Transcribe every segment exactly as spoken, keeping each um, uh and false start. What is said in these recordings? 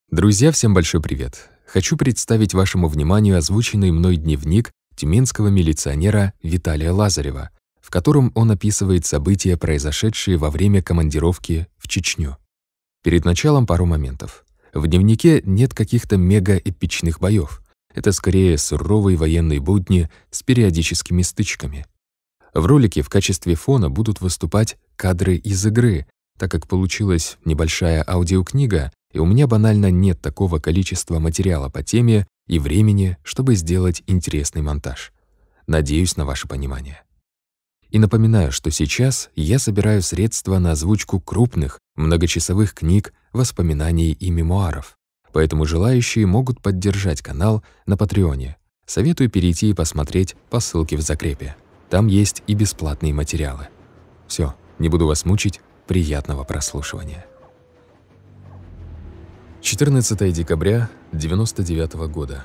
Друзья, всем большой привет! Хочу представить вашему вниманию озвученный мной дневник тюменского милиционера Виталия Лазарева, в котором он описывает события, произошедшие во время командировки в Чечню. Перед началом пару моментов. В дневнике нет каких-то мега-эпичных боев. Это скорее суровые военные будни с периодическими стычками. В ролике в качестве фона будут выступать кадры из игры, так как получилась небольшая аудиокнига, и у меня банально нет такого количества материала по теме и времени, чтобы сделать интересный монтаж. Надеюсь на ваше понимание. И напоминаю, что сейчас я собираю средства на озвучку крупных, многочасовых книг, воспоминаний и мемуаров. Поэтому желающие могут поддержать канал на Патреоне. Советую перейти и посмотреть по ссылке в закрепе. Там есть и бесплатные материалы. Все, не буду вас мучить, приятного прослушивания. четырнадцатое декабря девяносто девятого года.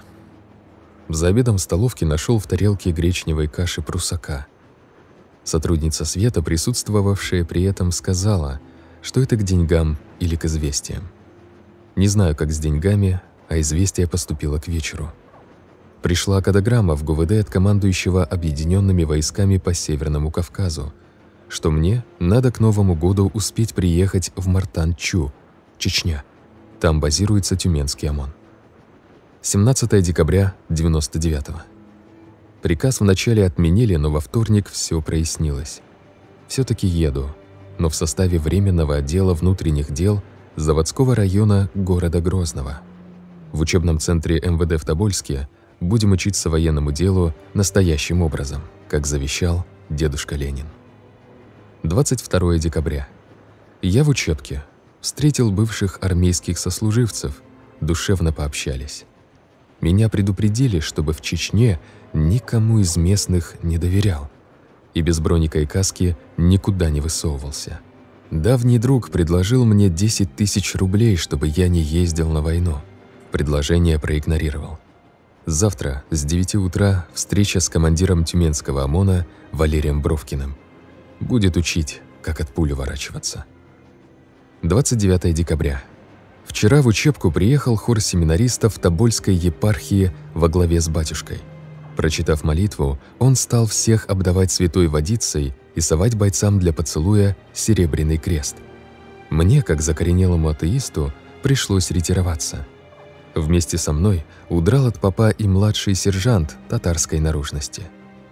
За обедом в столовке нашел в тарелке гречневой каши прусака. Сотрудница Света, присутствовавшая при этом, сказала, что это к деньгам или к известиям. Не знаю, как с деньгами, а известие поступило к вечеру. Пришла кодограмма в ГУВД от командующего объединенными войсками по Северному Кавказу, что мне надо к Новому году успеть приехать в Мартан-Чу, Чечня. Там базируется Тюменский ОМОН. семнадцатое декабря девяносто девятого. Приказ вначале отменили, но во вторник все прояснилось. Все-таки еду, но в составе Временного отдела внутренних дел заводского района города Грозного. В учебном центре эм вэ дэ в Тобольске будем учиться военному делу настоящим образом, как завещал дедушка Ленин. двадцать второе декабря. Я в учебке. Встретил бывших армейских сослуживцев, душевно пообщались. Меня предупредили, чтобы в Чечне никому из местных не доверял и без броника и каски никуда не высовывался. Давний друг предложил мне десять тысяч рублей, чтобы я не ездил на войну. Предложение проигнорировал. Завтра с девяти утра встреча с командиром Тюменского ОМОНа Валерием Бровкиным. Будет учить, как от пули уворачиваться. двадцать девятое декабря. Вчера в учебку приехал хор семинаристов Тобольской епархии во главе с батюшкой. Прочитав молитву, он стал всех обдавать святой водицей и совать бойцам для поцелуя серебряный крест. Мне, как закоренелому атеисту, пришлось ретироваться. Вместе со мной удрал от попа и младший сержант татарской наружности.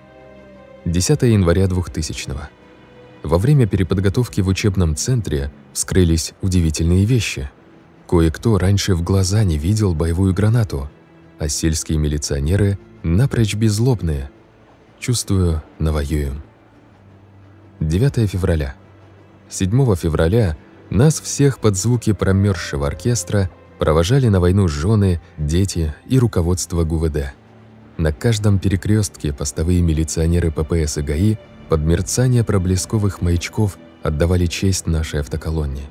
десятое января двухтысячного. Во время переподготовки в учебном центре вскрылись удивительные вещи. Кое-кто раньше в глаза не видел боевую гранату, а сельские милиционеры напрочь беззлобные. Чувствую, навоюем. девятое февраля. седьмого февраля нас всех под звуки промерзшего оркестра провожали на войну жены, дети и руководство ГУВД. На каждом перекрестке постовые милиционеры пэ пэ эс и ГАИ под мерцание проблесковых маячков отдавали честь нашей автоколонне.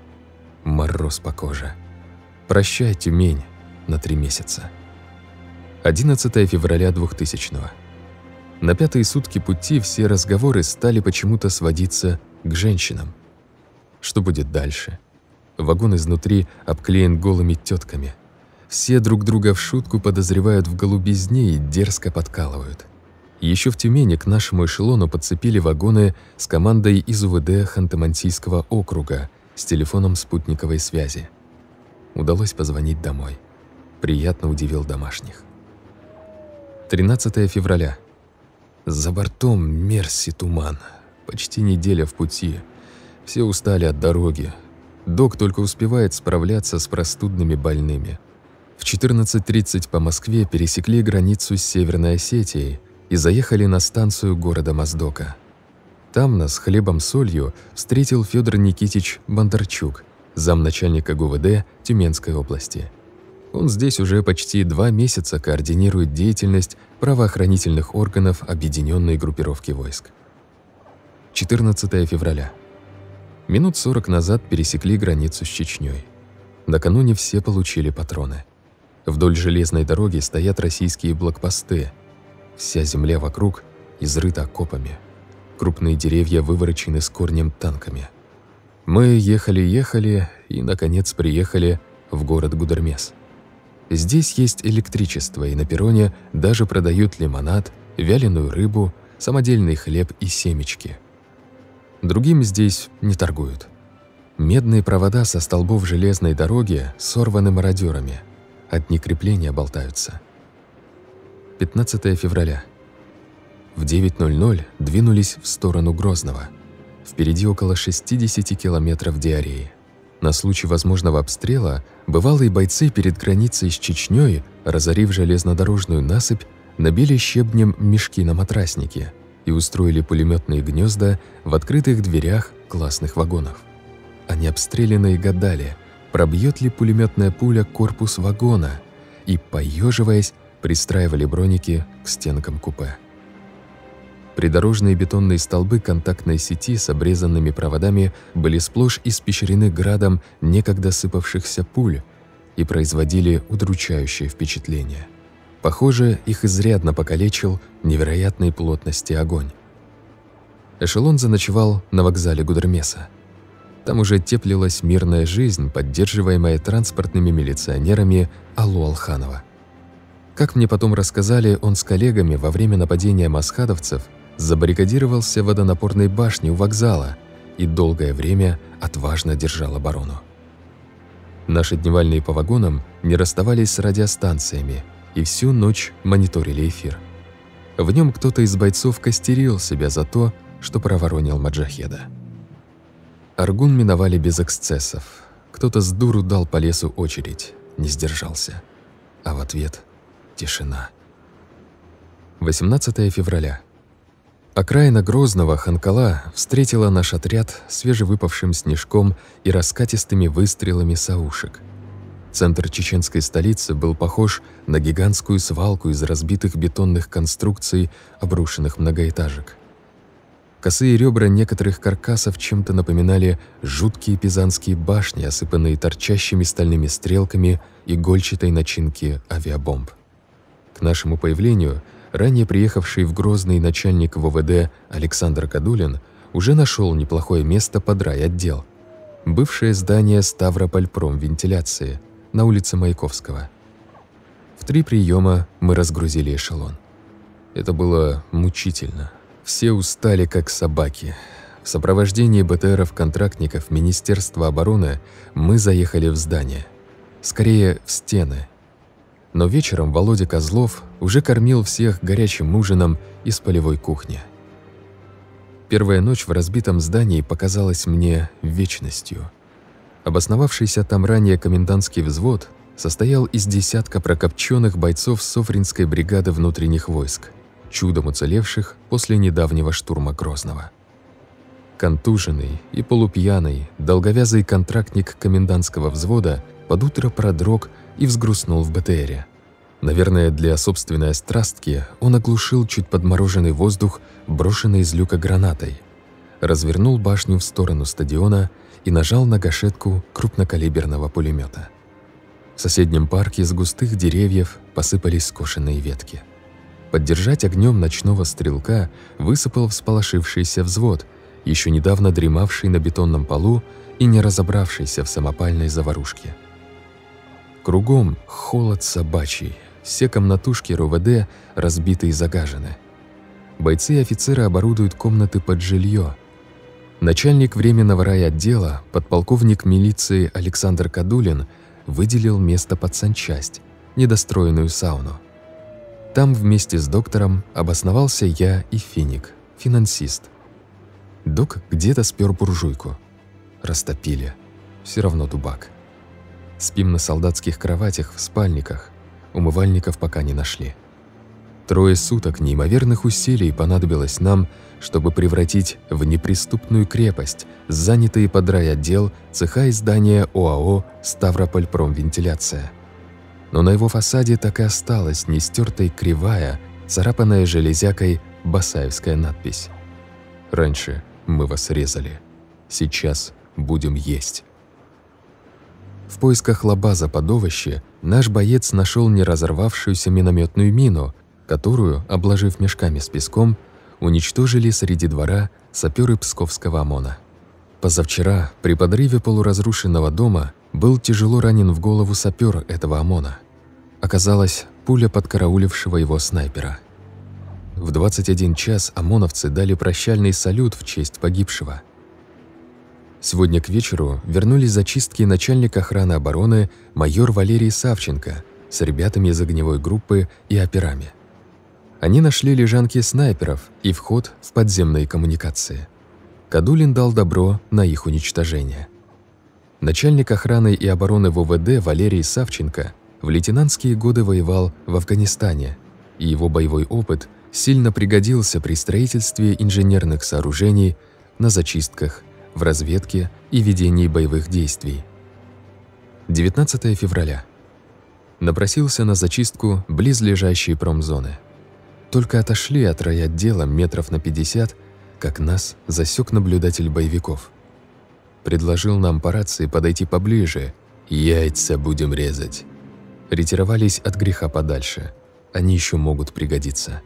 Мороз по коже. Прощай, Тюмень, на три месяца. одиннадцатое февраля двухтысячного. На пятые сутки пути все разговоры стали почему-то сводиться к женщинам. Что будет дальше? Вагон изнутри обклеен голыми тетками. Все друг друга в шутку подозревают в голубизне и дерзко подкалывают. Еще в Тюмени к нашему эшелону подцепили вагоны с командой из у вэ дэ Ханты-Мансийского округа с телефоном спутниковой связи. Удалось позвонить домой. Приятно удивил домашних. тринадцатое февраля. За бортом мерзь и туман. Почти неделя в пути. Все устали от дороги. Док только успевает справляться с простудными больными. В четырнадцать тридцать по Москве пересекли границу с Северной Осетией и заехали на станцию города Моздока. Там нас хлебом-солью встретил Федор Никитич Бондарчук, замначальника гэ у вэ дэ Тюменской области. Он здесь уже почти два месяца координирует деятельность правоохранительных органов объединенной группировки войск. четырнадцатое февраля. Минут сорок назад пересекли границу с Чечней. Накануне все получили патроны. Вдоль железной дороги стоят российские блокпосты. Вся земля вокруг изрыта окопами. Крупные деревья выворочены с корнем танками. Мы ехали-ехали и, наконец, приехали в город Гудермес. Здесь есть электричество, и на перроне даже продают лимонад, вяленую рыбу, самодельный хлеб и семечки. Другим здесь не торгуют. Медные провода со столбов железной дороги сорваны мародерами. Одни крепления болтаются. пятнадцатое февраля. В девять ноль ноль двинулись в сторону Грозного. Впереди около шестидесяти километров диареи. На случай возможного обстрела бывалые бойцы перед границей с Чечней, разорив железнодорожную насыпь, набили щебнем мешки на матраснике и устроили пулеметные гнезда в открытых дверях классных вагонов. Они обстрелянные гадали, пробьет ли пулеметная пуля корпус вагона, и, поеживаясь, пристраивали броники к стенкам купе. Придорожные бетонные столбы контактной сети с обрезанными проводами были сплошь испещрены градом некогда сыпавшихся пуль и производили удручающее впечатление. Похоже, их изрядно покалечил невероятной плотности огонь. Эшелон заночевал на вокзале Гудермеса. Там уже теплилась мирная жизнь, поддерживаемая транспортными милиционерами Аллу Алханова. Как мне потом рассказали, он с коллегами во время нападения масхадовцев забаррикадировался в водонапорной башне у вокзала и долгое время отважно держал оборону. Наши дневальные по вагонам не расставались с радиостанциями и всю ночь мониторили эфир. В нем кто-то из бойцов костерил себя за то, что проворонил маджахеда. Аргун миновали без эксцессов. Кто-то с дуру дал по лесу очередь, не сдержался. А в ответ – тишина. восемнадцатое февраля. Окраина Грозного, Ханкала, встретила наш отряд свежевыпавшим снежком и раскатистыми выстрелами саушек. Центр чеченской столицы был похож на гигантскую свалку из разбитых бетонных конструкций, обрушенных многоэтажек. Косые ребра некоторых каркасов чем-то напоминали жуткие пизанские башни, осыпанные торчащими стальными стрелками игольчатой начинки авиабомб. К нашему появлению ранее приехавший в Грозный начальник ВВД Александр Кадулин уже нашел неплохое место под райотдел. Бывшее здание Ставропольпромвентиляции на улице Маяковского. В три приема мы разгрузили эшелон. Это было мучительно. Все устали, как собаки. В сопровождении БТРов-контрактников Министерства обороны мы заехали в здание. Скорее, в стены. Но вечером Володя Козлов уже кормил всех горячим ужином из полевой кухни. Первая ночь в разбитом здании показалась мне вечностью. Обосновавшийся там ранее комендантский взвод состоял из десятка прокопченных бойцов Софринской бригады внутренних войск, чудом уцелевших после недавнего штурма Грозного. Контуженный и полупьяный, долговязый контрактник комендантского взвода под утро продрог и взгрустнул в БТРе. Наверное, для собственной острастки он оглушил чуть подмороженный воздух, брошенный из люка гранатой, развернул башню в сторону стадиона и нажал на гашетку крупнокалиберного пулемета. В соседнем парке из густых деревьев посыпались скошенные ветки. Поддержать огнем ночного стрелка высыпал всполошившийся взвод, еще недавно дремавший на бетонном полу и не разобравшийся в самопальной заварушке. Кругом холод собачий, все комнатушки РОВД разбиты и загажены. Бойцы и офицеры оборудуют комнаты под жилье. Начальник временного райотдела, подполковник милиции Александр Кадулин, выделил место под санчасть, недостроенную сауну. Там вместе с доктором обосновался я и Финик, финансист. Док где-то спер буржуйку. Растопили. Все равно дубак. Спим на солдатских кроватях в спальниках. Умывальников пока не нашли. Трое суток неимоверных усилий понадобилось нам, чтобы превратить в неприступную крепость занятые под райотдел цеха и здания ОАО «Ставропольпромвентиляция». Но на его фасаде так и осталась нестертая кривая, царапанная железякой басаевская надпись. «Раньше мы вас резали. Сейчас будем есть». В поисках лабаза под овощи наш боец нашел неразорвавшуюся минометную мину, которую, обложив мешками с песком, уничтожили среди двора саперы Псковского ОМОНа. Позавчера, при подрыве полуразрушенного дома, был тяжело ранен в голову сапер этого ОМОНа. Оказалось, пуля подкараулившего его снайпера. В двадцать один час ОМОНовцы дали прощальный салют в честь погибшего. Сегодня к вечеру вернулись зачистки начальник охраны обороны майор Валерий Савченко с ребятами из огневой группы и операми. Они нашли лежанки снайперов и вход в подземные коммуникации. Кадулин дал добро на их уничтожение. Начальник охраны и обороны ВВД Валерий Савченко в лейтенантские годы воевал в Афганистане, и его боевой опыт сильно пригодился при строительстве инженерных сооружений, на зачистках, в разведке и ведении боевых действий. девятнадцатое февраля. Напросился на зачистку близлежащей промзоны. Только отошли от райотдела метров на пятьдесят, как нас засек наблюдатель боевиков. Предложил нам по рации подойти поближе. «Яйца будем резать». Ретировались от греха подальше. Они еще могут пригодиться.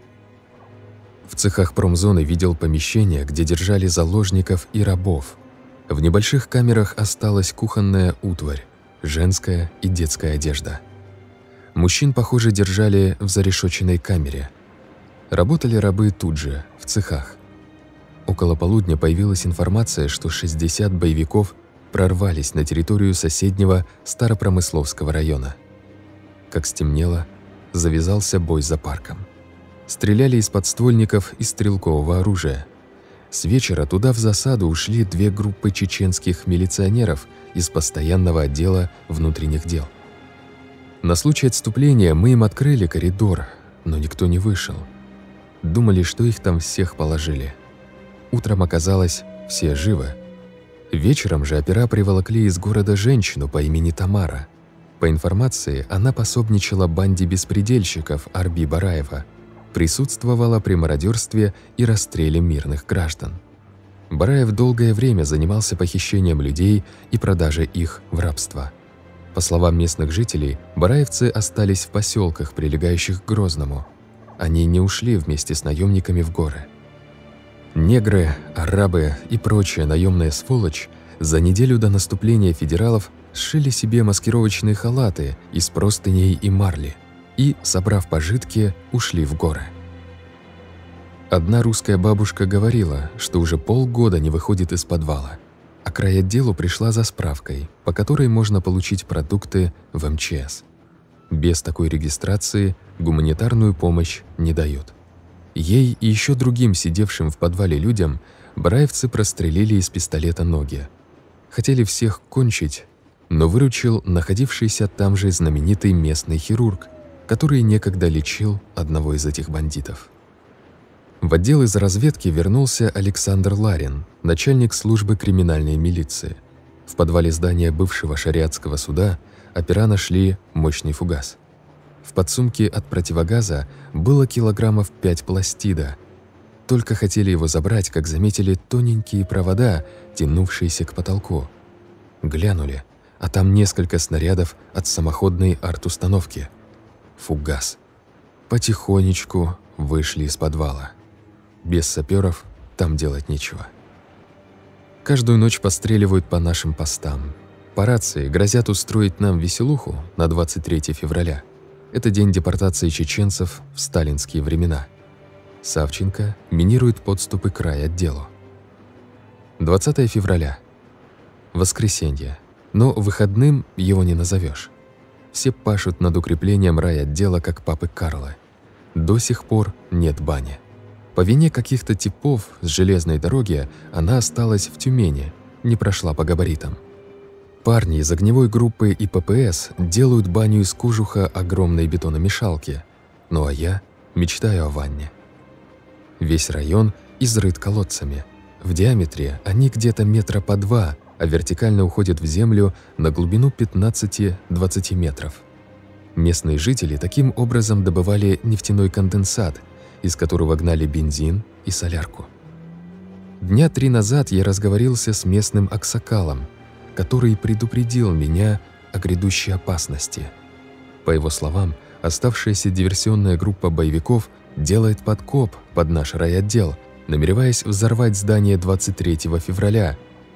В цехах промзоны видел помещения, где держали заложников и рабов. В небольших камерах осталась кухонная утварь, женская и детская одежда. Мужчин, похоже, держали в зарешоченной камере. Работали рабы тут же, в цехах. Около полудня появилась информация, что шестьдесят боевиков прорвались на территорию соседнего Старопромысловского района. Как стемнело, завязался бой за парком. Стреляли из подствольников и стрелкового оружия. С вечера туда в засаду ушли две группы чеченских милиционеров из постоянного отдела внутренних дел. На случай отступления мы им открыли коридор, но никто не вышел. Думали, что их там всех положили. Утром оказалось, все живы. Вечером же опера приволокли из города женщину по имени Тамара. По информации, она пособничала банде беспредельщиков Арби Бараева, присутствовала при мародерстве и расстреле мирных граждан. Бараев долгое время занимался похищением людей и продажей их в рабство. По словам местных жителей, бараевцы остались в поселках, прилегающих к Грозному. Они не ушли вместе с наемниками в горы. Негры, арабы и прочая наемная сволочь за неделю до наступления федералов сшили себе маскировочные халаты из простыней и марли и, собрав пожитки, ушли в горы. Одна русская бабушка говорила, что уже полгода не выходит из подвала, а к райотделу пришла за справкой, по которой можно получить продукты в эм че эс. Без такой регистрации гуманитарную помощь не дают. Ей и еще другим сидевшим в подвале людям бараевцы прострелили из пистолета ноги. Хотели всех кончить, но выручил находившийся там же знаменитый местный хирург, который некогда лечил одного из этих бандитов. В отдел из разведки вернулся Александр Ларин, начальник службы криминальной милиции. В подвале здания бывшего шариатского суда опера нашли мощный фугас. В подсумке от противогаза было килограммов пять пластида. Только хотели его забрать, как заметили тоненькие провода, тянувшиеся к потолку. Глянули, а там несколько снарядов от самоходной арт-установки. Фугас. Потихонечку вышли из подвала. Без саперов там делать нечего. Каждую ночь постреливают по нашим постам. По рации грозят устроить нам веселуху на двадцать третье февраля. Это день депортации чеченцев в сталинские времена. Савченко минирует подступы к райотделу. двадцатое февраля. Воскресенье. Но выходным его не назовешь. Все пашут над укреплением райотдела, как папы Карлы. До сих пор нет бани. По вине каких-то типов с железной дороги она осталась в Тюмени, не прошла по габаритам. Парни из огневой группы и пэ пэ эс делают баню из кожуха огромной бетономешалки, ну а я мечтаю о ванне. Весь район изрыт колодцами. В диаметре они где-то метра по два, а вертикально уходят в землю на глубину пятнадцати-двадцати метров. Местные жители таким образом добывали нефтяной конденсат, из которого гнали бензин и солярку. Дня три назад я разговорился с местным аксакалом, который предупредил меня о грядущей опасности. По его словам, оставшаяся диверсионная группа боевиков делает подкоп под наш райотдел, намереваясь взорвать здание двадцать третьего февраля,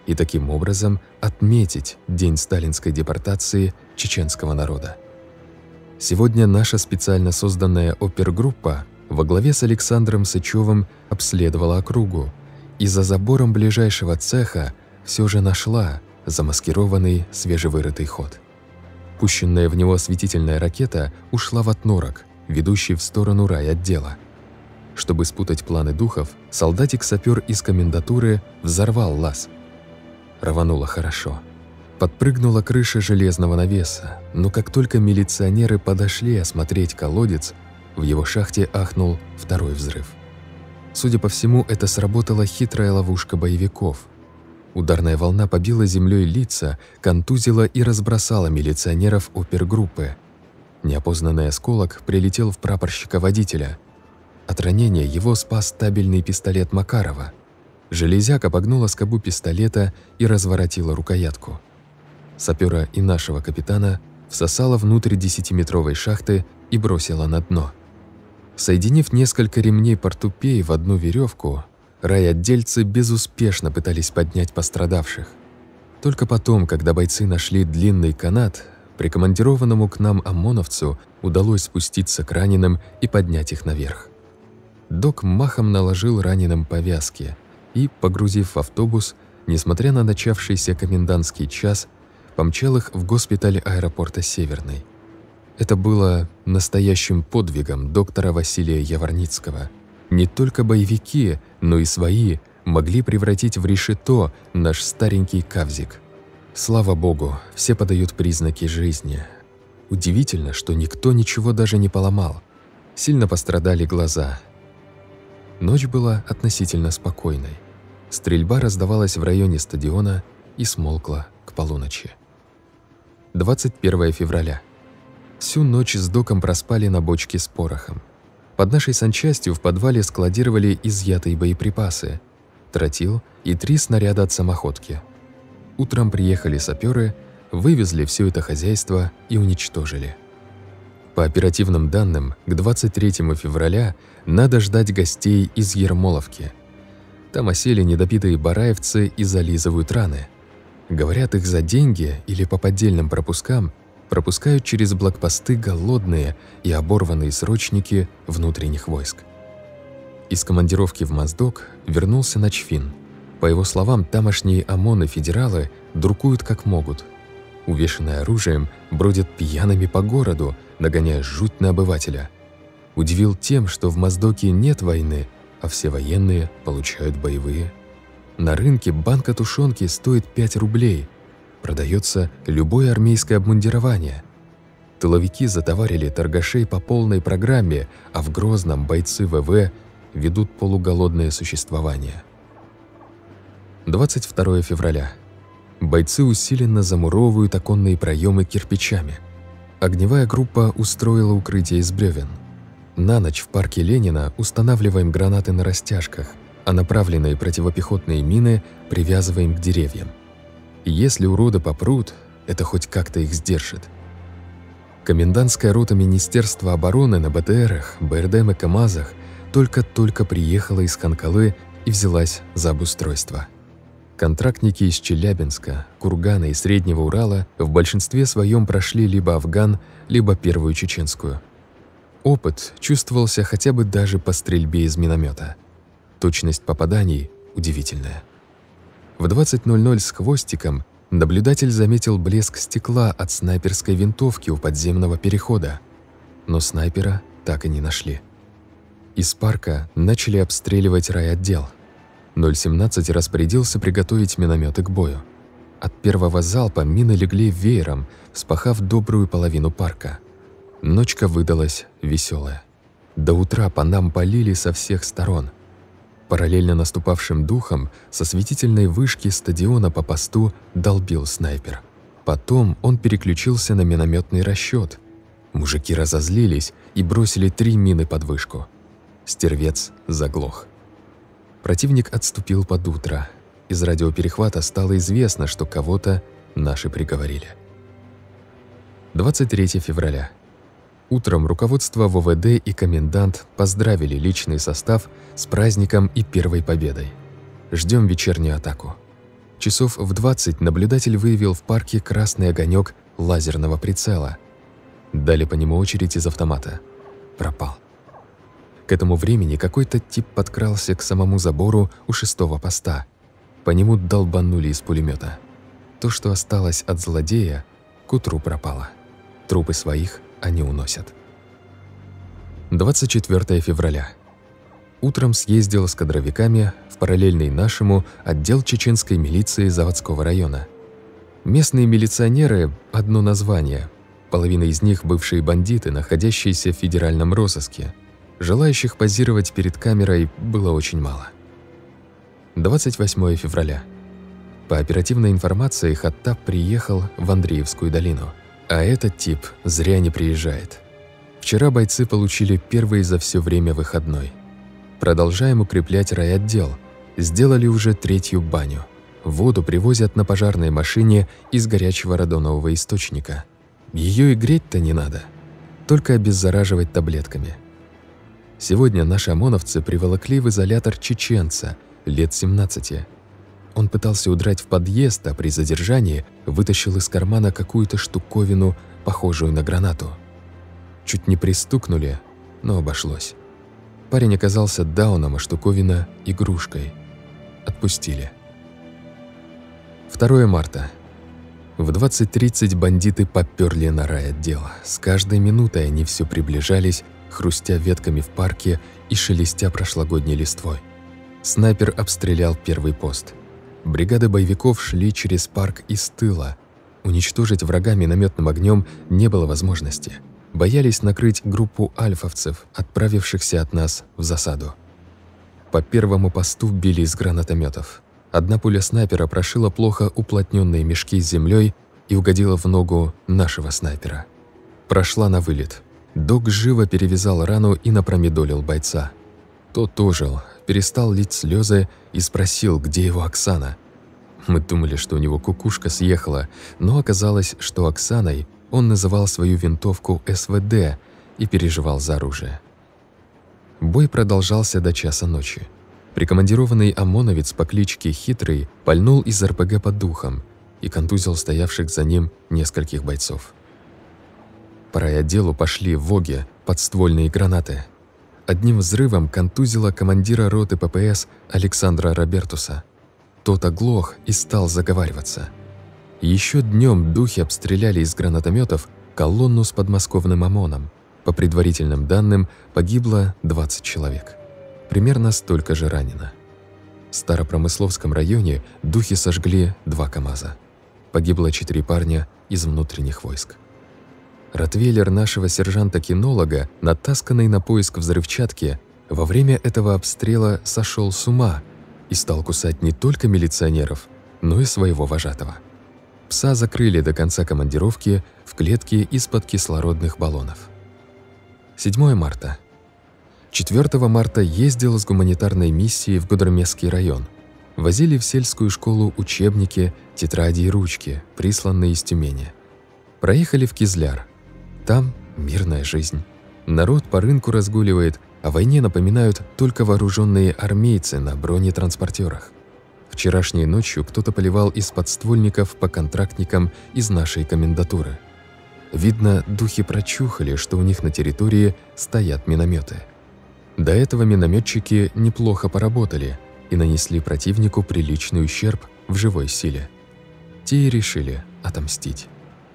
и таким образом отметить день сталинской депортации чеченского народа. Сегодня наша специально созданная опергруппа во главе с Александром Сычевым обследовала округу и за забором ближайшего цеха все же нашла замаскированный свежевырытый ход. Пущенная в него осветительная ракета ушла в отнорок, ведущий в сторону райотдела. Чтобы спутать планы духов, солдатик-сапер из комендатуры взорвал лаз. Рвануло хорошо. Подпрыгнула крыша железного навеса, но как только милиционеры подошли осмотреть колодец, в его шахте ахнул второй взрыв. Судя по всему, это сработала хитрая ловушка боевиков. Ударная волна побила землей лица, контузила и разбросала милиционеров опергруппы. Неопознанный осколок прилетел в прапорщика-водителя. От ранения его спас стабильный пистолет Макарова. Железяка погнула скобу пистолета и разворотила рукоятку. Сапера и нашего капитана всосала внутрь десятиметровой шахты и бросила на дно. Соединив несколько ремней портупей в одну веревку, райотдельцы безуспешно пытались поднять пострадавших. Только потом, когда бойцы нашли длинный канат, прикомандированному к нам ОМОНовцу удалось спуститься к раненым и поднять их наверх. Док махом наложил раненым повязки и, погрузив в автобус, несмотря на начавшийся комендантский час, помчал их в госпиталь аэропорта Северный. Это было настоящим подвигом доктора Василия Яворницкого. Не только боевики, но и свои могли превратить в решето наш старенький Кавзик. Слава богу, все подают признаки жизни. Удивительно, что никто ничего даже не поломал. Сильно пострадали глаза. Ночь была относительно спокойной. Стрельба раздавалась в районе стадиона и смолкла к полуночи. двадцать первое февраля. Всю ночь с доком проспали на бочке с порохом. Под нашей санчастью в подвале складировали изъятые боеприпасы, тротил и три снаряда от самоходки. Утром приехали саперы, вывезли все это хозяйство и уничтожили. По оперативным данным, к двадцать третьему февраля надо ждать гостей из Ермоловки. Там осели недопитые бараевцы и зализывают раны. Говорят, их за деньги или по поддельным пропускам пропускают через блокпосты голодные и оборванные срочники внутренних войск. Из командировки в Моздок вернулся Начфин. По его словам, тамошние ОМОН и федералы друкуют как могут. Увешанные оружием, бродят пьяными по городу, нагоняя жуть на обывателя. Удивил тем, что в Моздоке нет войны, а все военные получают боевые. На рынке банка тушенки стоит пять рублей. Продается любое армейское обмундирование. Тыловики затоварили торгашей по полной программе, а в Грозном бойцы ВВ ведут полуголодное существование. двадцать второе февраля. Бойцы усиленно замуровывают оконные проемы кирпичами. Огневая группа устроила укрытие из бревен. На ночь в парке Ленина устанавливаем гранаты на растяжках, а направленные противопехотные мины привязываем к деревьям. И если уроды попрут, это хоть как-то их сдержит. Комендантская рота Министерства обороны на БТРах, БРДМ и КАМАЗах только-только приехала из Ханкалы и взялась за обустройство. Контрактники из Челябинска, Кургана и Среднего Урала в большинстве своем прошли либо Афган, либо Первую Чеченскую. Опыт чувствовался хотя бы даже по стрельбе из миномета. Точность попаданий удивительная. В двадцать ноль ноль с хвостиком наблюдатель заметил блеск стекла от снайперской винтовки у подземного перехода, но снайпера так и не нашли. Из парка начали обстреливать райотдел. ноль семнадцать распорядился приготовить минометы к бою. От первого залпа мины легли веером, вспахав добрую половину парка. Ночка выдалась веселая. До утра по нам полили со всех сторон. Параллельно наступавшим духом со светительной вышки стадиона по посту долбил снайпер. Потом он переключился на минометный расчет. Мужики разозлились и бросили три мины под вышку. Стервец заглох. Противник отступил под утро. Из радиоперехвата стало известно, что кого-то наши приговорили. двадцать третье февраля. Утром руководство ВВД и комендант поздравили личный состав с праздником и первой победой. Ждем вечернюю атаку. Часов в двадцать наблюдатель выявил в парке красный огонек лазерного прицела. Дали по нему очередь из автомата. Пропал. К этому времени какой-то тип подкрался к самому забору у шестого поста. По нему долбанули из пулемета. То, что осталось от злодея, к утру пропало. Трупы своих они уносят. двадцать четвёртое февраля. Утром съездил с кадровиками в параллельный нашему отдел чеченской милиции заводского района. Местные милиционеры – одно название. Половина из них – бывшие бандиты, находящиеся в федеральном розыске. Желающих позировать перед камерой было очень мало. двадцать восьмое февраля. По оперативной информации, Хаттаб приехал в Андреевскую долину. А этот тип зря не приезжает. Вчера бойцы получили первый за все время выходной. Продолжаем укреплять райотдел. Сделали уже третью баню. Воду привозят на пожарной машине из горячего радонового источника. Ее и греть-то не надо, только обеззараживать таблетками. Сегодня наши ОМОНовцы приволокли в изолятор чеченца, лет семнадцати. Он пытался удрать в подъезд, а при задержании вытащил из кармана какую-то штуковину, похожую на гранату. Чуть не пристукнули, но обошлось. Парень оказался дауном, а штуковина – игрушкой. Отпустили. второе марта. В двадцать тридцать бандиты попёрли на райотдел. С каждой минутой они все приближались, хрустя ветками в парке и шелестя прошлогодней листвой. Снайпер обстрелял первый пост. Бригады боевиков шли через парк из тыла. Уничтожить врага минометным огнем не было возможности. Боялись накрыть группу альфовцев, отправившихся от нас в засаду. По первому посту били из гранатометов. Одна пуля снайпера прошила плохо уплотненные мешки с землей и угодила в ногу нашего снайпера. Прошла на вылет. Док живо перевязал рану и напромедолил бойца. Тот ожил, перестал лить слезы и спросил, где его Оксана. Мы думали, что у него кукушка съехала, но оказалось, что Оксаной он называл свою винтовку эс вэ дэ и переживал за оружие. Бой продолжался до часа ночи. Прикомандированный ОМОНовец по кличке Хитрый пальнул из эр пэ гэ по духам и контузил стоявших за ним нескольких бойцов. По райотделу пошли воги, подствольные гранаты. Одним взрывом контузило командира роты пэ пэ эс Александра Робертуса. Тот оглох и стал заговариваться. Еще днем духи обстреляли из гранатометов колонну с подмосковным ОМОНом. По предварительным данным, погибло двадцать человек. Примерно столько же ранено. В Старопромысловском районе духи сожгли два КАМАЗа. Погибло четыре парня из внутренних войск. Ротвейлер нашего сержанта-кинолога, натасканный на поиск взрывчатки, во время этого обстрела сошел с ума и стал кусать не только милиционеров, но и своего вожатого. Пса закрыли до конца командировки в клетке из-под кислородных баллонов. седьмое марта. четвёртого марта ездил с гуманитарной миссией в Гудермесский район. Возили в сельскую школу учебники, тетради и ручки, присланные из Тюмени. Проехали в Кизляр. Там мирная жизнь. Народ по рынку разгуливает, о войне напоминают только вооруженные армейцы на бронетранспортерах. Вчерашней ночью кто-то поливал из подствольников по контрактникам из нашей комендатуры. Видно, духи прочухали, что у них на территории стоят минометы. До этого минометчики неплохо поработали и нанесли противнику приличный ущерб в живой силе. Те и решили отомстить.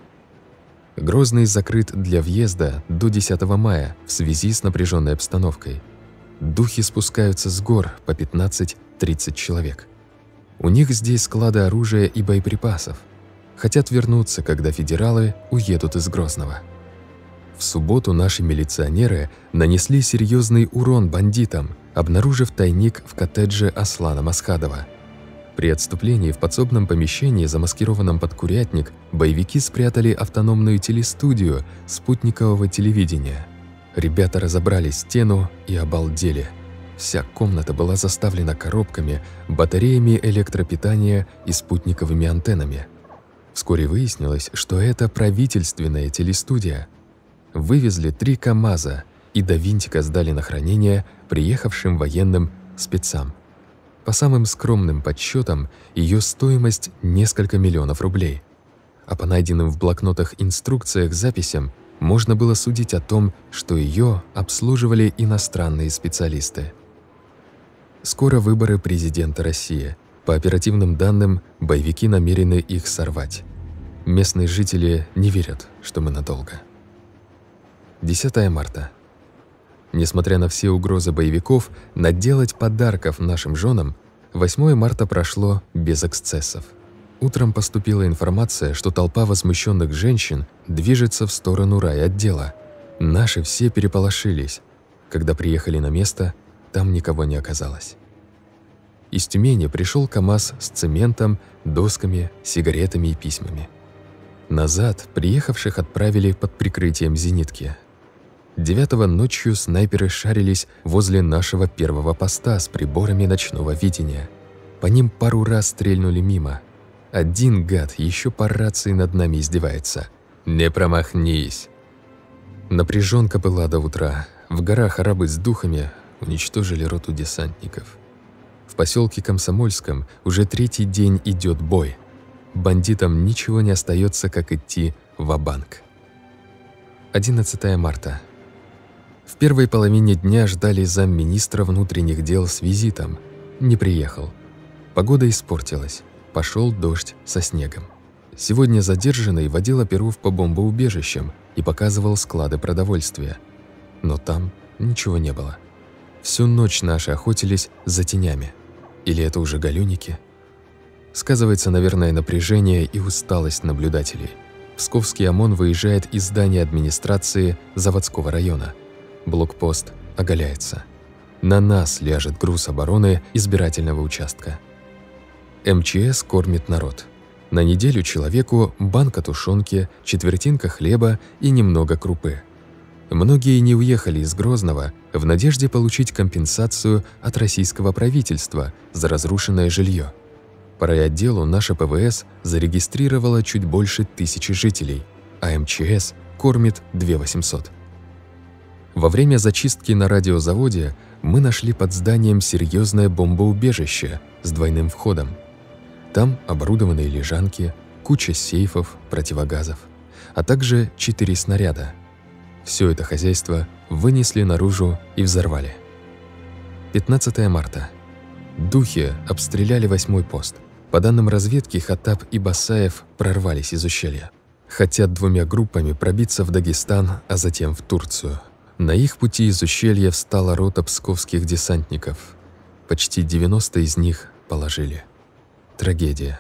Грозный закрыт для въезда до десятого мая в связи с напряженной обстановкой. Духи спускаются с гор по пятнадцать-тридцать человек. У них здесь склады оружия и боеприпасов. Хотят вернуться, когда федералы уедут из Грозного. В субботу наши милиционеры нанесли серьезный урон бандитам, обнаружив тайник в коттедже Аслана Масхадова. При отступлении в подсобном помещении, замаскированном под курятник, боевики спрятали автономную телестудию спутникового телевидения. Ребята разобрали стену и обалдели. Вся комната была заставлена коробками, батареями электропитания и спутниковыми антеннами. Вскоре выяснилось, что это правительственная телестудия. Вывезли три КАМАЗа и до винтика сдали на хранение приехавшим военным спецам. По самым скромным подсчетам, ее стоимость – несколько миллионов рублей. А по найденным в блокнотах инструкциях записям можно было судить о том, что ее обслуживали иностранные специалисты. Скоро выборы президента России. По оперативным данным, боевики намерены их сорвать. Местные жители не верят, что мы надолго. десятое марта. Несмотря на все угрозы боевиков, наделать подарков нашим женам, восьмое марта прошло без эксцессов. Утром поступила информация, что толпа возмущенных женщин движется в сторону райотдела. Наши все переполошились. Когда приехали на место, там никого не оказалось. Из Тюмени пришел КамАЗ с цементом, досками, сигаретами и письмами. Назад приехавших отправили под прикрытием зенитки. Девятого ночью снайперы шарились возле нашего первого поста с приборами ночного видения. По ним пару раз стрельнули мимо. Один гад еще по рации над нами издевается. «Не промахнись!» Напряженка была до утра. В горах арабы с духами уничтожили роту десантников. В поселке Комсомольском уже третий день идет бой. Бандитам ничего не остается, как идти ва-банк. одиннадцатое марта. В первой половине дня ждали замминистра внутренних дел с визитом. Не приехал. Погода испортилась. Пошел дождь со снегом. Сегодня задержанный водил оперов по бомбоубежищам и показывал склады продовольствия. Но там ничего не было. Всю ночь наши охотились за тенями. Или это уже галюники? Сказывается, наверное, напряжение и усталость наблюдателей. Псковский ОМОН выезжает из здания администрации заводского района. Блокпост оголяется. На нас ляжет груз обороны избирательного участка. МЧС кормит народ. На неделю человеку банка тушенки, четвертинка хлеба и немного крупы. Многие не уехали из Грозного в надежде получить компенсацию от российского правительства за разрушенное жилье. По райотделу наша ПВС зарегистрировала чуть больше тысячи жителей, а МЧС кормит две тысячи восемьсот. Во время зачистки на радиозаводе мы нашли под зданием серьезное бомбоубежище с двойным входом. Там оборудованные лежанки, куча сейфов, противогазов, а также четыре снаряда. Все это хозяйство вынесли наружу и взорвали. пятнадцатое марта. Духи обстреляли восьмой пост. По данным разведки, Хаттаб и Басаев прорвались из ущелья. Хотят двумя группами пробиться в Дагестан, а затем в Турцию. На их пути из ущелья встала рота псковских десантников. Почти девяносто из них положили. Трагедия.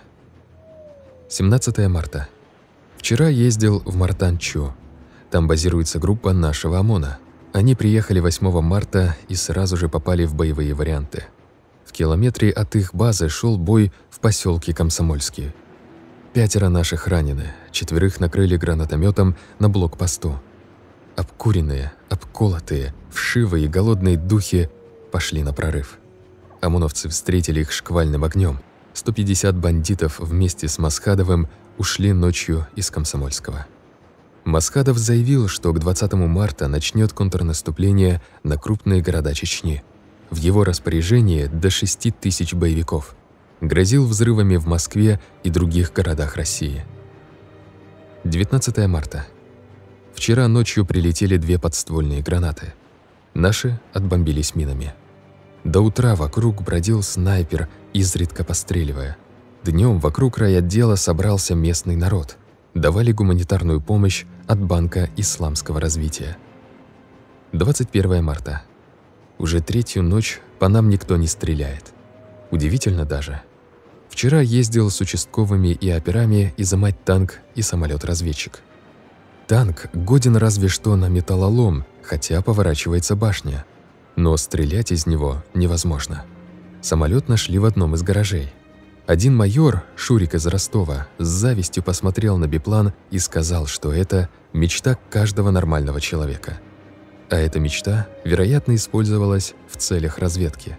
семнадцатое марта. Вчера ездил в Мартан-Чу. Там базируется группа нашего ОМОНа. Они приехали восьмого марта и сразу же попали в боевые варианты. В километре от их базы шел бой в поселке Комсомольский. Пятеро наших ранены, четверых накрыли гранатометом на блокпосту. Обкуренные, обколотые, вшивые и голодные духи пошли на прорыв. ОМОНовцы встретили их шквальным огнем. сто пятьдесят бандитов вместе с Масхадовым ушли ночью из Комсомольского. Масхадов заявил, что к двадцатому марта начнет контрнаступление на крупные города Чечни. В его распоряжении до шести тысяч боевиков. Грозил взрывами в Москве и других городах России. девятнадцатое марта. Вчера ночью прилетели две подствольные гранаты. Наши отбомбились минами. До утра вокруг бродил снайпер, изредка постреливая. Днем вокруг райотдела собрался местный народ. Давали гуманитарную помощь от Банка исламского развития. двадцать первое марта. Уже третью ночь по нам никто не стреляет. Удивительно даже. Вчера ездил с участковыми и операми изымать танк и самолет-разведчик. Танк годен разве что на металлолом, хотя поворачивается башня. Но стрелять из него невозможно. Самолет нашли в одном из гаражей. Один майор, Шурик из Ростова, с завистью посмотрел на биплан и сказал, что это мечта каждого нормального человека. А эта мечта, вероятно, использовалась в целях разведки.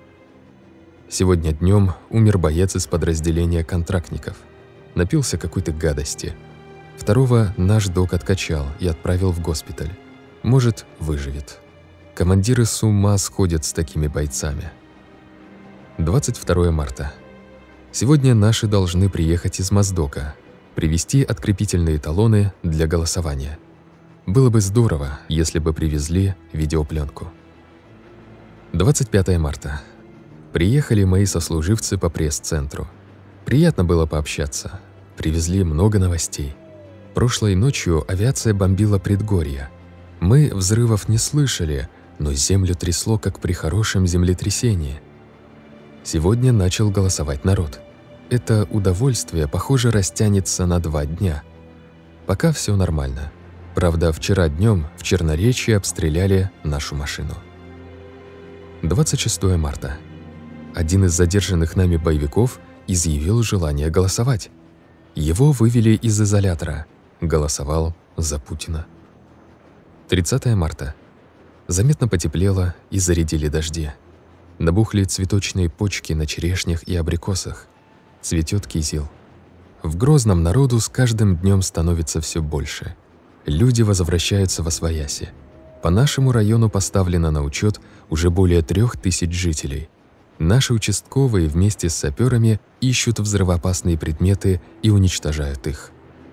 Сегодня днем умер боец из подразделения контрактников. Напился какой-то гадости. Второго наш док откачал и отправил в госпиталь. Может, выживет. Командиры с ума сходят с такими бойцами. двадцать второе марта. Сегодня наши должны приехать из Моздока, привезти открепительные талоны для голосования. Было бы здорово, если бы привезли видеопленку. двадцать пятое марта. Приехали мои сослуживцы по пресс-центру. Приятно было пообщаться. Привезли много новостей. Прошлой ночью авиация бомбила предгорья. Мы взрывов не слышали, но землю трясло, как при хорошем землетрясении. Сегодня начал голосовать народ. Это удовольствие, похоже, растянется на два дня. Пока все нормально. Правда, вчера днем в Черноречье обстреляли нашу машину. двадцать шестое марта. Один из задержанных нами боевиков изъявил желание голосовать. Его вывели из изолятора. Голосовал за Путина. тридцатое марта. Заметно потеплело и зарядили дожди. Набухли цветочные почки на черешнях и абрикосах. Цветет кизил. В Грозном народу с каждым днем становится все больше. Люди возвращаются восвояси. По нашему району поставлено на учет уже более трех тысяч жителей. Наши участковые вместе с саперами ищут взрывоопасные предметы и уничтожают их.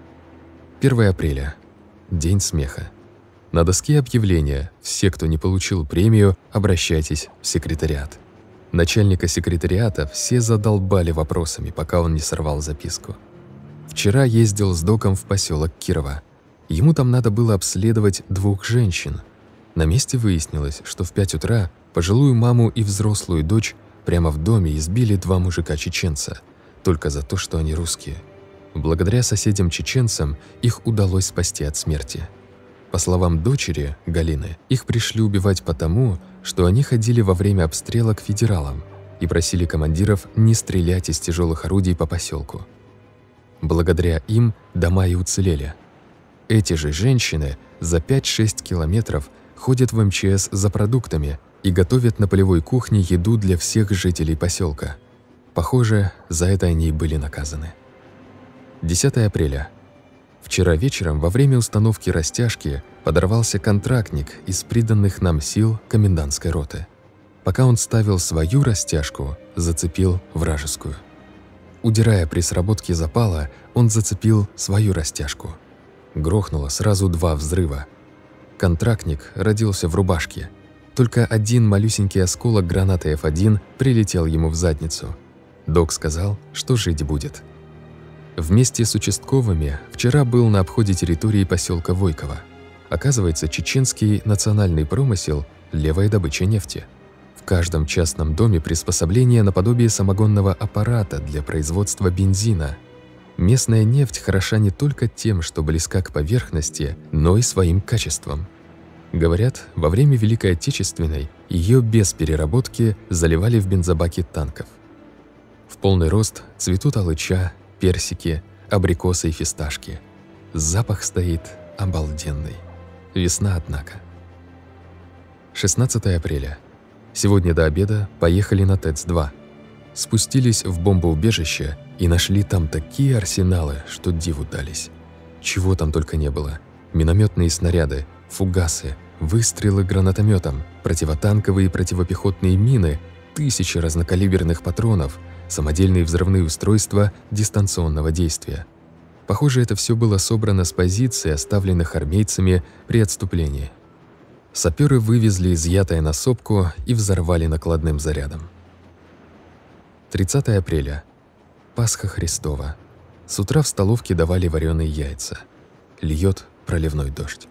первое апреля. День смеха. На доске объявления «Все, кто не получил премию, обращайтесь в секретариат». Начальника секретариата все задолбали вопросами, пока он не сорвал записку. Вчера ездил с доком в поселок Кирово. Ему там надо было обследовать двух женщин. На месте выяснилось, что в пять утра пожилую маму и взрослую дочь прямо в доме избили два мужика-чеченца, только за то, что они русские. Благодаря соседям-чеченцам их удалось спасти от смерти. По словам дочери, Галины, их пришли убивать потому, что они ходили во время обстрела к федералам и просили командиров не стрелять из тяжелых орудий по поселку. Благодаря им дома и уцелели. Эти же женщины за пять-шесть километров ходят в эм че эс за продуктами и готовят на полевой кухне еду для всех жителей поселка. Похоже, за это они и были наказаны. десятое апреля. Вчера вечером во время установки растяжки подорвался контрактник из приданных нам сил комендантской роты. Пока он ставил свою растяжку, зацепил вражескую. Удирая при сработке запала, он зацепил свою растяжку. Грохнуло сразу два взрыва. Контрактник родился в рубашке. Только один малюсенький осколок гранаты эф один прилетел ему в задницу. Док сказал, что жить будет. Вместе с участковыми вчера был на обходе территории поселка Войково. Оказывается, чеченский национальный промысел – левая добыча нефти. В каждом частном доме приспособление наподобие самогонного аппарата для производства бензина. Местная нефть хороша не только тем, что близка к поверхности, но и своим качеством. Говорят, во время Великой Отечественной ее без переработки заливали в бензобаки танков. В полный рост цветут алыча, персики, абрикосы и фисташки. Запах стоит обалденный. Весна, однако. шестнадцатое апреля. Сегодня до обеда поехали на ТЭЦ два. Спустились в бомбоубежище и нашли там такие арсеналы, что диву дались. Чего там только не было. Минометные снаряды, фугасы, выстрелы гранатометом, противотанковые и противопехотные мины, тысячи разнокалиберных патронов, самодельные взрывные устройства дистанционного действия. Похоже, это все было собрано с позиций, оставленных армейцами при отступлении. Саперы вывезли изъятое на сопку и взорвали накладным зарядом. тридцатое апреля. Пасха Христова. С утра в столовке давали вареные яйца. Льет проливной дождь.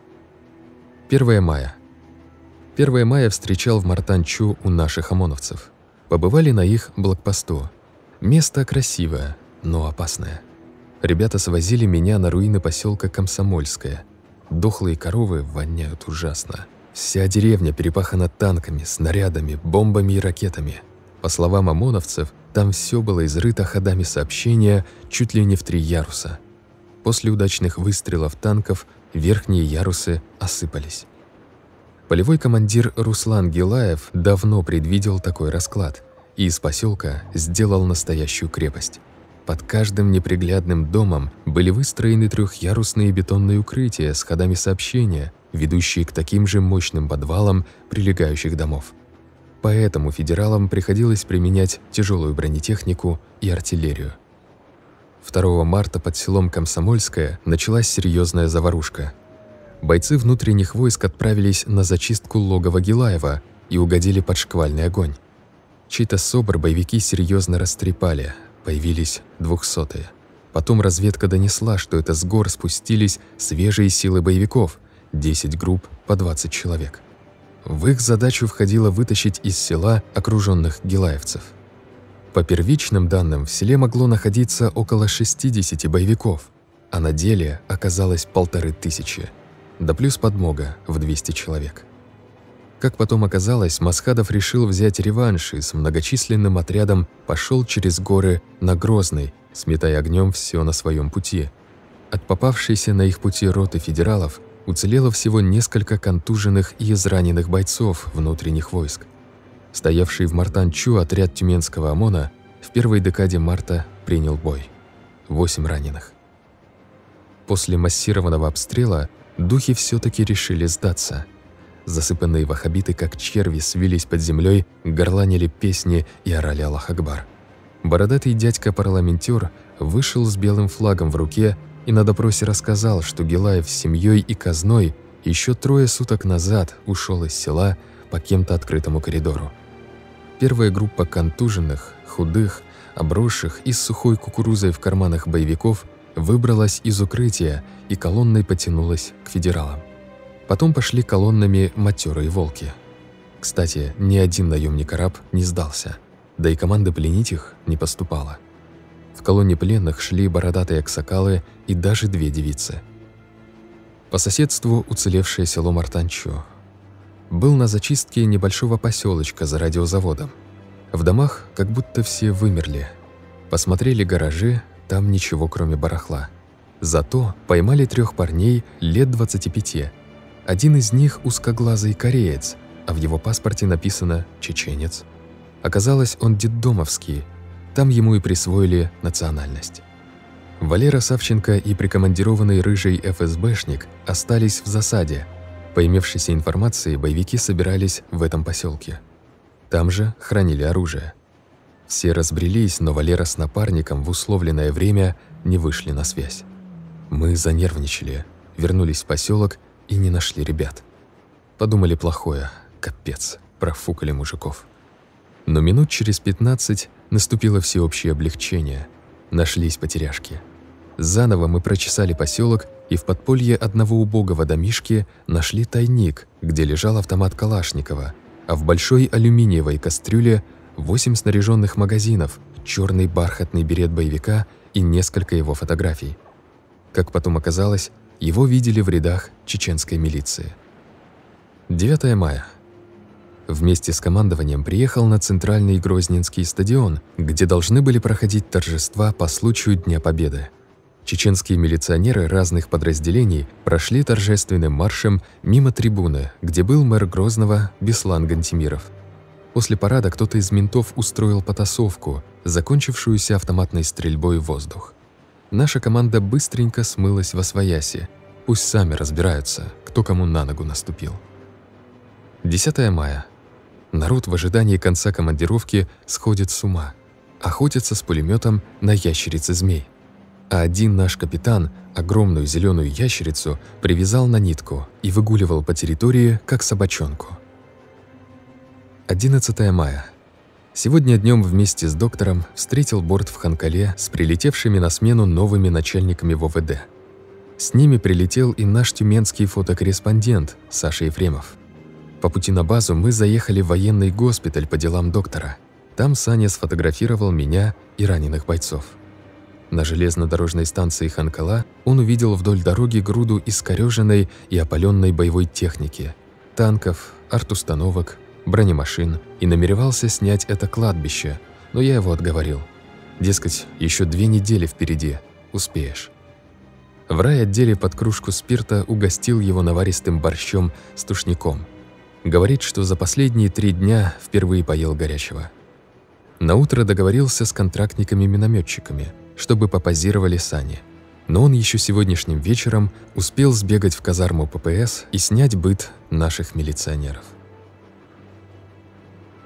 первое мая. первое мая встречал в Мартанчу у наших ОМОНовцев. Побывали на их блокпосту. Место красивое, но опасное. Ребята свозили меня на руины поселка Комсомольское. Дохлые коровы воняют ужасно. Вся деревня перепахана танками, снарядами, бомбами и ракетами. По словам ОМОНовцев, там все было изрыто ходами сообщения чуть ли не в три яруса. После удачных выстрелов танков верхние ярусы осыпались. Полевой командир Руслан Гилаев давно предвидел такой расклад и из поселка сделал настоящую крепость. Под каждым неприглядным домом были выстроены трехъярусные бетонные укрытия с ходами сообщения, ведущие к таким же мощным подвалам прилегающих домов. поэтому федералам приходилось применять тяжелую бронетехнику и артиллерию. второго марта под селом Комсомольское началась серьезная заварушка. Бойцы внутренних войск отправились на зачистку логова Гилаева и угодили под шквальный огонь. Чей-то СОБР боевики серьезно растрепали, появились двухсотые. Потом разведка донесла, что это с гор спустились свежие силы боевиков, десять групп по двадцать человек. В их задачу входило вытащить из села окруженных гилаевцев. По первичным данным, в селе могло находиться около шестидесяти боевиков, а на деле оказалось полторы тысячи, да плюс подмога в двести человек. Как потом оказалось, Масхадов решил взять реванш и с многочисленным отрядом пошел через горы на Грозный, сметая огнем все на своем пути. От попавшейся на их пути роты федералов уцелело всего несколько контуженных и израненных бойцов внутренних войск. Стоявший в Мартан-Чу отряд Тюменского ОМОНа в первой декаде марта принял бой. Восемь раненых. После массированного обстрела духи все-таки решили сдаться. Засыпанные ваххабиты, как черви, свились под землей, горланили песни и орали «Аллах Акбар». Бородатый дядька-парламентер вышел с белым флагом в руке и на допросе рассказал, что Гилаев с семьей и казной еще трое суток назад ушел из села по кем-то открытому коридору. Первая группа контуженных, худых, обросших и с сухой кукурузой в карманах боевиков выбралась из укрытия и колонной потянулась к федералам. Потом пошли колоннами матерые волки. Кстати, ни один наемник-араб не сдался, да и команда пленить их не поступала. В колонне пленных шли бородатые аксакалы и даже две девицы. По соседству уцелевшее село Мартан-Чу. Был на зачистке небольшого поселочка за радиозаводом. В домах как будто все вымерли. Посмотрели гаражи, там ничего кроме барахла. Зато поймали трех парней лет двадцати пяти. Один из них узкоглазый кореец, а в его паспорте написано «чеченец». Оказалось, он детдомовский, там ему и присвоили национальность. Валера Савченко и прикомандированный рыжий эф эс бэшник остались в засаде. По имевшейся информации, боевики собирались в этом поселке. Там же хранили оружие. Все разбрелись, но Валера с напарником в условленное время не вышли на связь. Мы занервничали, вернулись в поселок и не нашли ребят. Подумали плохое, капец, профукали мужиков. Но минут через пятнадцать наступило всеобщее облегчение. Нашлись потеряшки. Заново мы прочесали поселок и в подполье одного убогого домишки нашли тайник, где лежал автомат Калашникова, а в большой алюминиевой кастрюле восемь снаряженных магазинов, черный бархатный берет боевика и несколько его фотографий. Как потом оказалось, его видели в рядах чеченской милиции. девятое мая. Вместе с командованием приехал на центральный Грозненский стадион, где должны были проходить торжества по случаю Дня Победы. Чеченские милиционеры разных подразделений прошли торжественным маршем мимо трибуны, где был мэр Грозного Беслан Гантимиров. После парада кто-то из ментов устроил потасовку, закончившуюся автоматной стрельбой в воздух. Наша команда быстренько смылась восвояси. Пусть сами разбираются, кто кому на ногу наступил. десятое мая. Народ в ожидании конца командировки сходит с ума. Охотится с пулеметом на ящерицы-змей. А один наш капитан огромную зеленую ящерицу привязал на нитку и выгуливал по территории, как собачонку. одиннадцатое мая. Сегодня днем вместе с доктором встретил борт в Ханкале с прилетевшими на смену новыми начальниками в о вэ дэ. С ними прилетел и наш тюменский фотокорреспондент Саша Ефремов. По пути на базу мы заехали в военный госпиталь по делам доктора. Там Саня сфотографировал меня и раненых бойцов. На железнодорожной станции Ханкала он увидел вдоль дороги груду искорёженной и опаленной боевой техники, танков, артустановок, бронемашин и намеревался снять это кладбище, но я его отговорил. Дескать, еще две недели впереди, успеешь. В райотделе под кружку спирта угостил его наваристым борщом с тушняком. Говорит, что за последние три дня впервые поел горячего. Наутро договорился с контрактниками-минометчиками, чтобы попозировали сани. Но он еще сегодняшним вечером успел сбегать в казарму пэ пэ эс и снять быт наших милиционеров.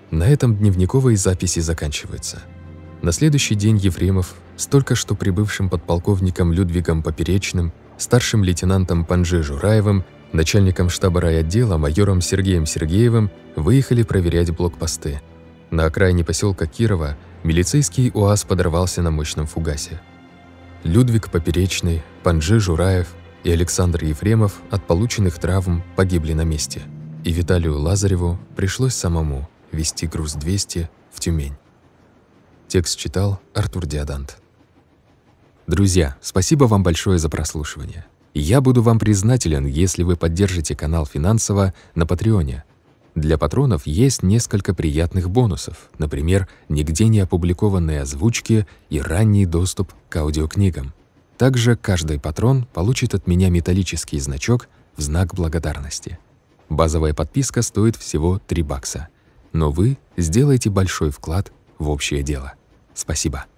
На этом дневниковые записи заканчиваются. На следующий день Ефремов с только что прибывшим подполковником Людвигом Поперечным, старшим лейтенантом Панжи Жураевым, начальником штаба райотдела майором Сергеем Сергеевым выехали проверять блокпосты. На окраине поселка Кирова милицейский УАЗ подорвался на мощном фугасе. Людвиг Поперечный, Панжи Жураев и Александр Ефремов от полученных травм погибли на месте, и Виталию Лазареву пришлось самому везти груз двести в Тюмень. Текст читал Артур Диадант. Друзья, спасибо вам большое за прослушивание. Я буду вам признателен, если вы поддержите канал финансово на Патреоне. Для патронов есть несколько приятных бонусов, например, нигде не опубликованные озвучки и ранний доступ к аудиокнигам. Также каждый патрон получит от меня металлический значок в знак благодарности. Базовая подписка стоит всего три бакса, но вы сделаете большой вклад в общее дело. Спасибо.